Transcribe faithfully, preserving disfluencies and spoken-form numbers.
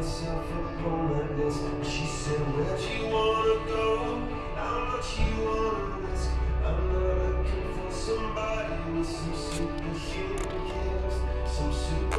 myself up on my list. And she said, where'd you wanna go? How much you wanna risk? I'm not looking for somebody with some superhuman gifts, some super